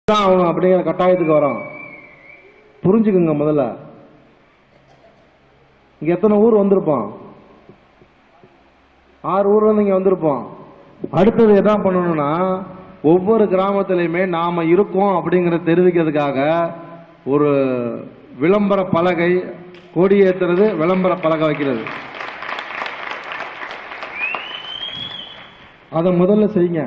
அவன் அப்படிங்கிற கட்டாயத்துக்கு வரான். புரிஞ்சுக்குங்க. முதல்ல இங்க எத்தனை ஊர் வந்திருப்பான்? 6 ஊர்ல இருந்து இங்க வந்திருப்போம். அடுத்தது என்ன பண்ணணும்னா, ஒவ்வொரு கிராமத்திலையுமே நாம இருக்கோம் அப்படிங்கறத தெரிவிக்கிறதுக்காக ஒரு விளம்பர பலகை, கொடி ஏத்துறது, விளம்பர பலகை வைக்கிறது. அதை முதல்ல செய்யுங்க.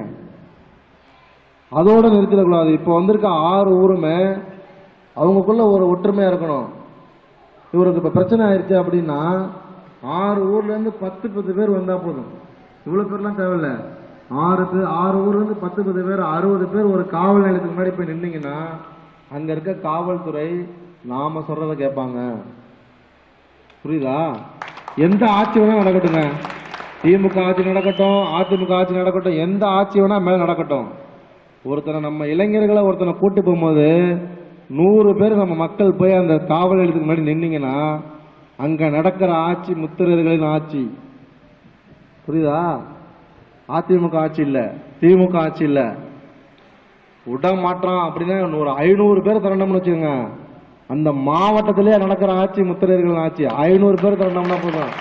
அதோட நிறுத்திடக்கூடாது. இப்போ வந்திருக்க 6 ஊருமே அவங்களுக்குள்ள ஒரு ஒற்றுமையா இருக்கணும். இவருக்கு இப்ப பிரச்சனை ஆயிடுச்சு அப்படின்னா 6 ஊர்ல இருந்து 10 பேர் வந்தா போதும். இவ்வளவு பேர்லாம் தேவையில்ல. 6 ஊர்ல இருந்து 10 பேர், 60 பேர் ஒரு காவல் நிலையத்துக்கு முன்னாடி போய் நின்னீங்கன்னா அங்க இருக்க காவல்துறை நாம சொல்றதை கேட்பாங்க. புரியுதா? எந்த ஆட்சி வேணா நடக்கட்டுங்க. திமுக ஆட்சி நடக்கட்டும், அதிமுக ஆட்சி நடக்கட்டும், எந்த ஆட்சி வேணா மேல நடக்கட்டும். ஒருத்தனை நம்ம இளைஞர்களை ஒருத்தனை கூட்டி போகும்போது 100 பேர் நம்ம மக்கள் போய் அந்த காவல் நிலையத்துக்கு முன்னாடி நின்னீங்கன்னா அங்க நடக்கிற ஆட்சி முத்திரையர்களின் ஆட்சி. புரியுதா? அதிமுக ஆட்சி இல்ல, திமுக ஆட்சி இல்ல. உட மாற்றம் அப்படின்னா ஒரு 500 பேர் திரண்டோம்னு வச்சுக்கோங்க, அந்த மாவட்டத்திலே நடக்கிற ஆட்சி முத்திரையர்களின் ஆட்சி. 500 பேர் திரண்டோம்னா போதும்.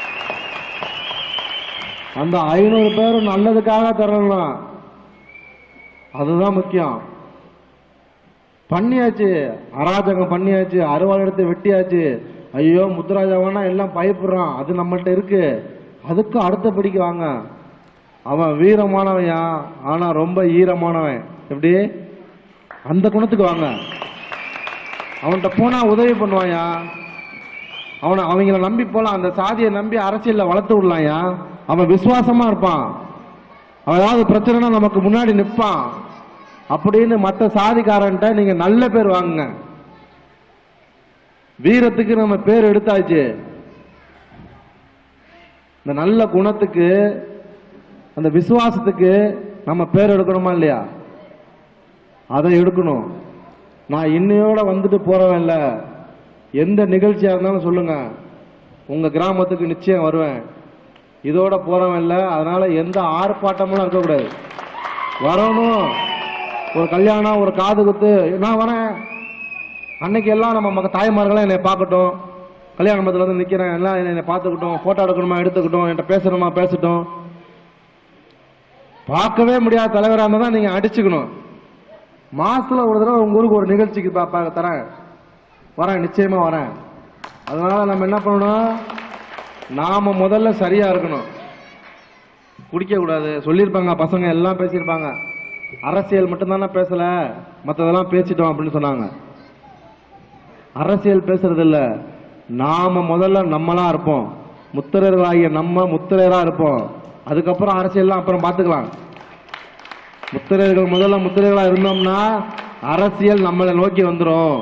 அந்த 500 பேர் நல்லதுக்காக திரளலாம். அதுதான் முக்கியம். பண்ணியாச்சு, அராஜகம் பண்ணியாச்சு, அறுவாள் எடுத்து வெட்டியாச்சு. ஐயோ முத்துராஜாவானா எல்லாம் பயப்படுறான், அது நம்மள்ட்ட இருக்கு. அதுக்கு அடுத்தபடிக்கு வாங்க. அவன் வீரமானவன்யா, ஆனா ரொம்ப ஈரமானவன். எப்படி? அந்த குணத்துக்கு வாங்க. அவன்கிட்ட போனா உதவி பண்ணுவாயா, அவங்கள நம்பி போலாம். அந்த சாதியை நம்பி அரசியல்ல வளர்த்து விடலாம்யா. அவன் விசுவாசமா இருப்பான். அவன் ஏதாவது பிரச்சனைனா நமக்கு முன்னாடி நிற்பான் அப்படின்னு மற்ற சாதிக்காரன்ட்ட நீங்க நல்ல பேர் வாங்குங்க. வீரத்துக்கு நம்ம பேர் எடுத்தாச்சு. இந்த நல்ல குணத்துக்கு, அந்த விசுவாசத்துக்கு நம்ம பேர் எடுக்கணுமா இல்லையா? அதை எடுக்கணும். நான் இன்னையோட வந்துட்டு போறவன் இல்ல. எந்த நிகழ்ச்சியா இருந்தாலும் சொல்லுங்க, உங்க கிராமத்துக்கு நிச்சயம் வருவேன். இதோட போறவன் இல்ல. அதனால எந்த ஆர்ப்பாட்டமும் இருக்கக்கூடாது. வரணும். ஒரு கல்யாணம், ஒரு காது குத்து, நான் வரேன். அன்னைக்கு எல்லாம் நம்ம தாய்மார்களாம் என்னை பார்க்கட்டும். கல்யாண மண்டபத்துல வந்து நிக்கிறேன், எல்லாம் என்னை பார்த்துக்கிட்டோம். போட்டோ எடுக்கணுமா எடுத்துக்கிட்டோம், என்கிட்ட பேசணுமா பேசட்டும். பார்க்கவே முடியாத தலைவராக இருந்தா தான் நீங்க அடிச்சுக்கணும். மாசத்துல ஒரு தடவை உங்க ஊருக்கு ஒரு நிகழ்ச்சிக்கு தரேன், வரேன், நிச்சயமா வரேன். அதனால நம்ம என்ன பண்ணணும், நாம முதல்ல சரியா இருக்கணும். குடிக்க கூடாது சொல்லியிருப்பாங்க பசங்க, எல்லாம் பேசியிருப்பாங்க. அரசியல் மட்டும்தானே பேசல, மற்றதெல்லாம் பேசிட்டோம் அப்படின்னு சொன்னாங்க. அரசியல் பேசுறது இல்ல, நாம முதல்ல நம்மளா இருப்போம். முத்திரையர்களாகிய நம்ம முத்திரையரா இருப்போம். அதுக்கப்புறம் அரசியல்லாம் அப்புறம் பார்த்துக்கலாம். முத்திரையர்கள் முதல்ல முத்திரையர்களா இருந்தோம்னா அரசியல் நம்மளை நோக்கி வந்துடும்.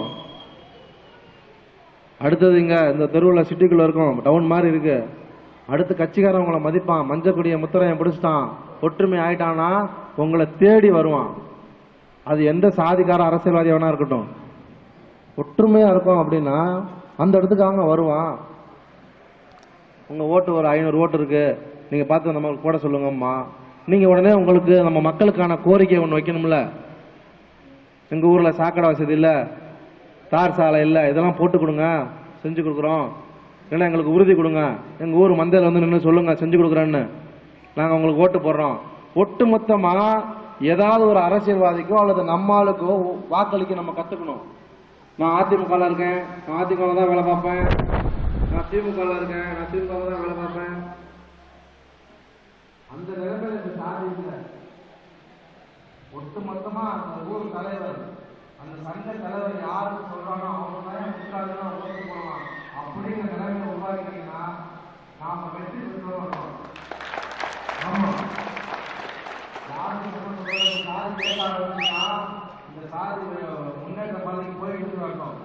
அடுத்தது இங்க இந்த தெருவில் சிட்டிக்குள்ள இருக்கும், டவுன் மாதிரி இருக்கு. அடுத்து கட்சிக்காரன் உங்களை மதிப்பான். மஞ்சக்குடிய முத்திரையை பிடிச்சிட்டான், ஒற்றுமை ஆயிட்டானா உங்களை தேடி வருவான். அது எந்த சாதிக்கார அரசியல்வாதி வேணா இருக்கட்டும், ஒற்றுமையா இருக்கும் அப்படின்னா அந்த இடத்துக்கு அவங்க வருவான். உங்க ஓட்டு ஒரு 500 ஓட்டு இருக்கு, நீங்க பார்த்து நம்ம போட சொல்லுங்கம்மா. நீங்க உடனே உங்களுக்கு நம்ம மக்களுக்கான கோரிக்கை ஒன்று வைக்கணும்ல. எங்க ஊர்ல சாக்கடை வசதி இல்ல, தார் சாலை இல்ல, இதெல்லாம் போட்டு கொடுங்க, செஞ்சு கொடுக்குறோம். இல்லைன்னா எங்களுக்கு உறுதி கொடுங்க, எங்க ஊர் மந்தையில் வந்து நின்று சொல்லுங்க செஞ்சு கொடுக்குறேன்னு, நாங்க உங்களுக்கு ஓட்டு போடுறோம். ஒட்டு மொத்தமா ஏதாவது ஒரு அரசியல்வாதிக்கோ அல்லது நம்மளுக்கோ வாக்களிக்க நம்ம கத்துக்கணும். நான் அதிமுக இருக்கேன், நான் அதிமுக தான் வேலை பார்ப்பேன். நான் திமுக இருக்கேன், நான் திமுக தான் வேலை பார்ப்பேன். அந்த நிலைமையில இந்த சாதி இல்லை. ஒட்டு மொத்தமா அந்த ஊர் தலைவர், அந்த சங்க தலைவர் யாருக்கு சொல்றானோ அவங்க தான் ஓட்டு போடலாம் அப்படிங்கிற நிலைமையை உருவாக்கிட்டீங்கன்னா நாம வெற்றி பெற்றோம். ஆமா, யாருக்கு சாதி கேட்டாங்கன்னா இந்த சாதி முன்னேற்ற பாதைக்கு போயிட்டு வரணும்.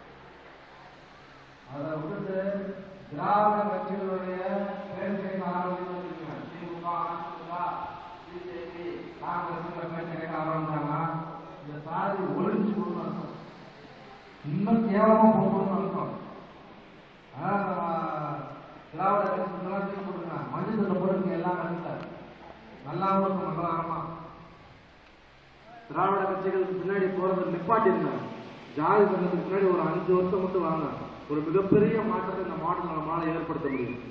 அதை விட்டுட்டு திராவிட கட்சிகளுடைய பேச்சை ஆரம்பிச்சு திமுக, அதிமுக, பிஜேபி, காங்கிரஸ் பேச்சை கேட்க ஆரம்பிச்சாங்கன்னா இந்த சாதி ஒழிஞ்சு கொடுக்கணும் அர்த்தம், இன்னும் கேவலமா போகணும்னு அர்த்தம். திராவிட கட்சிகள்லாம் தீர்வு கொடுங்க, மஞ்சள் போடுங்க, எல்லாம் கண்டிப்பாக நல்லா இருக்கும். மங்களகரமா திராவிட கட்சிகளுக்கு பின்னாடி போறது நிப்பாட்டிருங்க. ஜாதி சங்கத்துக்கு பின்னாடி ஒரு 5 வருஷம் மட்டும் வாங்க, ஒரு மிகப்பெரிய மாற்றத்தை இந்த மாவட்டத்தில் நம்மளால ஏற்படுத்த முடியும்.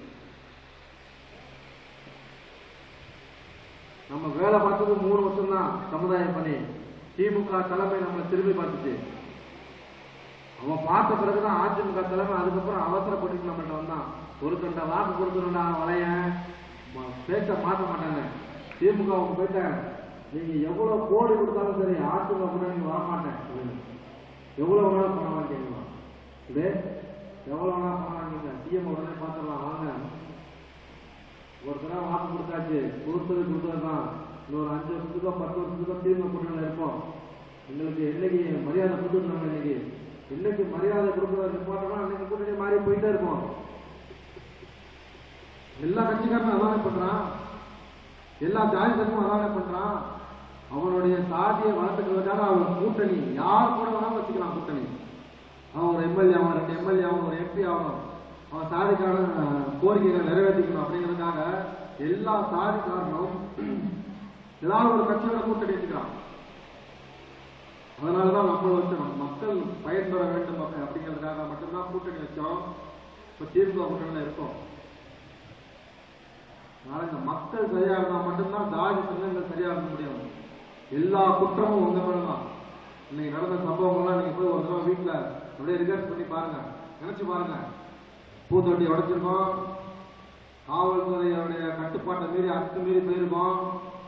நம்ம வேலை பார்த்தது 3 வருஷம் தான் சமுதாய பணி. திமுக தலைமை நம்மளை திரும்பி பார்த்துச்சு. அவன் பார்த்த பிறகுதான் அதிமுக தலைமை அதுக்கப்புறம் அவசரப்பட்டு நம்மகிட்ட வந்தான். ஒரு கண்ட வாக்கு கொடுத்துருந்தா வளைய பேச்ச மாற்ற மாட்டாங்க. திமுக அவங்க போயிட்டாங்க, நீங்க எவ்வளவு கோடி கொடுத்தாலும் சரி அதிமுக கூட நீங்க வரமாட்டேன், எவ்வளவு வேணாலும் பணம் வாங்கிக்கலாம், இது எவ்வளவு வேணாலும் பணம் வாங்கிங்க, சிஎம் உடனே பார்த்துடலாம் வாங்க. ஒரு தடவை வாக்கு கொடுத்தாச்சு, கொடுத்ததுதான். இன்னொரு 5 வருஷத்துக்கோ 10 வருஷத்துக்கோ திமுக கூட்டணியில் இருப்போம். எங்களுக்கு என்னைக்கு மரியாதை கொடுத்துருந்தாங்க, இன்னைக்கு மரியாதை கொடுக்குறது நிப்பாட்டோம்னா அன்னைக்கு கூட்டணி மாறி போயிட்டே இருப்போம். எல்லா கட்சிக்காரனும் அதானே பண்றான், எல்லா ஜாதி சங்கமும் அதானே பண்றான். அவனுடைய சாதியை வளர்த்துக்கிறதுக்காக அவன் கூட்டணி யார் கூட வேணாலும் வச்சுக்கலாம். கூட்டணி அவன் ஒரு எம்எல்ஏ ஆகணும், 2 எம்எல்ஏ ஆகணும், ஒரு எம்பி ஆகணும், அவன் சாதிக்கான கோரிக்கைகளை நிறைவேற்றிக்கணும் அப்படிங்கிறதுக்காக எல்லா சாதிக்காரனும் ஏதாவது ஒரு கட்சியோட கூட்டணி வச்சுக்கிறான். அதனாலதான் நம்ம வச்சோம், மக்கள் பயன்பெற வேண்டும் அப்படிங்கிறதுக்காக மட்டும்தான் கூட்டணி வச்சோம். இப்ப திமுக கூட்டணியில இருக்கோம். நாளைக்கு மக்கள் சரியா இருந்தா மட்டும்தான் ஜாதி சங்கங்கள் சரியா இருக்க முடியும். எல்லா குற்றமும் உங்க மேலதான். இன்னைக்கு நடந்த சம்பவங்கள்லாம் நீங்க போய் ஒரு தடவை வீட்டுல அப்படியே ரிகர்ஸ் பண்ணி பாருங்க, நினைச்சு பாருங்க. பூத்தொட்டி உடைச்சிருக்கோம், காவல்துறையுடைய கட்டுப்பாட்டை மீறி அத்துமீறி போயிருக்கோம்,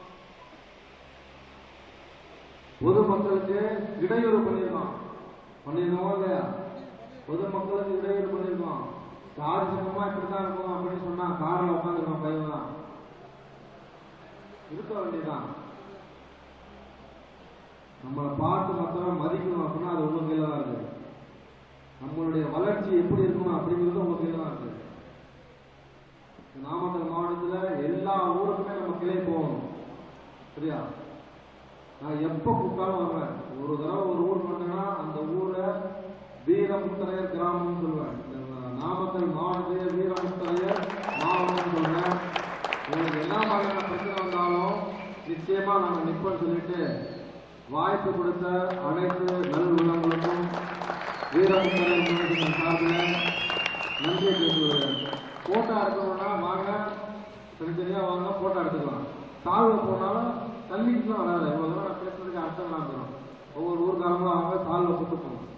பொதுமக்களுக்கு இடையூறு பண்ணிருக்கோம் இல்லையா? பொதுமக்களுக்கு இடையூறு பண்ணிருக்கோம். சாதி சங்கமா இப்படித்தான் இருக்கும் அப்படின்னு சொன்னா காரில் உட்காந்துருக்கோம், பையன் தான் இருக்க வேண்டியதான். நம்மளை பார்த்து மத்தவங்க மதிக்கணும் அப்படின்னா அது உங்க கையில தான் இருக்கு. நம்மளுடைய வளர்ச்சி எப்படி இருக்கணும் அப்படிங்கிறது உங்க கையில தான் இருக்கு. நாமக்கல் மாவட்டத்துல எல்லா ஊருக்குமே நம்ம கிளை போகணும், சரியா? நான் எப்ப கூப்பிட்டாலும் வருவேன். ஒரு தடவை ஒரு ஊருக்கு வந்தேன்னா அந்த ஊரை வீரமுத்தரையர் கிராமம் சொல்லுவேன். நாமக்கல் மாவட்டத்திலே வீரமுத்தரையர் மாவட்டம் சொல்றேன். உங்களுக்கு எல்லா மாதிரியான பிரச்சனை வந்தாலும் நிச்சயமா நாங்கள் நிற்போம் சொல்லிட்டு வாய்ப்பு கொடுத்த அனைத்து நல் உள்ளங்களுக்கும் வீரமுத்தரையர் சார்பில் நன்றியை பேசுகிறேன். போட்டோ எடுக்கணும்னா வாங்க, தனித்தனியா வாங்க, போட்டோ எடுத்துக்கலாம். சால்வை போனாலும் தள்ளிட்டுலாம் வராது. இவ்வளவு தூரம் பேசுறதுக்கு அர்த்தம் இல்லாம ஒவ்வொரு ஊர்காரங்களும் அவங்க சால்வை போட்டு போகணும்.